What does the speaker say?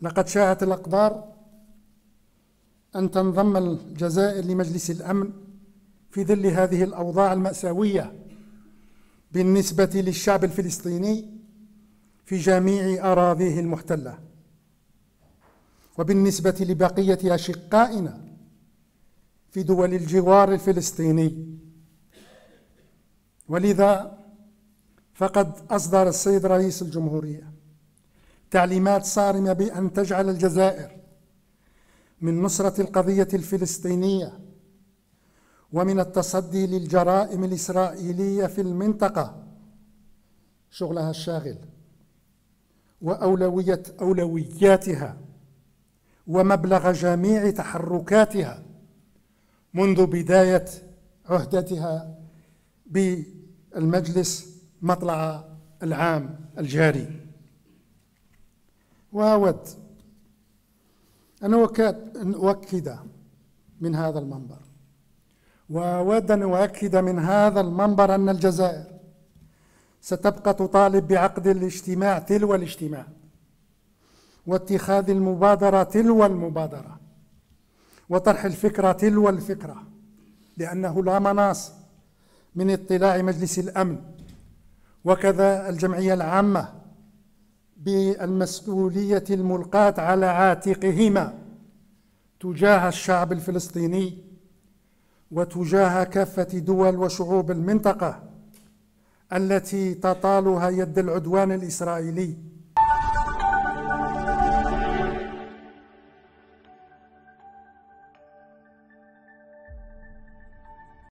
لقد شاءت الأقدار أن تنضم الجزائر لمجلس الأمن في ظل هذه الأوضاع المأساوية بالنسبة للشعب الفلسطيني في جميع أراضيه المحتلة، وبالنسبة لبقية أشقائنا في دول الجوار الفلسطيني. ولذا فقد أصدر السيد رئيس الجمهورية تعليمات صارمة بأن تجعل الجزائر من نصرة القضية الفلسطينية ومن التصدي للجرائم الإسرائيلية في المنطقة شغلها الشاغل وأولوياتها ومبلغ جميع تحركاتها منذ بداية عهدتها بالمجلس مطلع العام الجاري. وأود أن أؤكد من هذا المنبر أن الجزائر ستبقى تطالب بعقد الاجتماع تلو الاجتماع واتخاذ المبادرة تلو المبادرة وطرح الفكرة تلو الفكرة، لأنه لا مناص من اطلاع مجلس الأمن وكذا الجمعية العامة بالمسؤولية الملقاة على عاتقهما تجاه الشعب الفلسطيني وتجاه كافة دول وشعوب المنطقة التي تطالها يد العدوان الإسرائيلي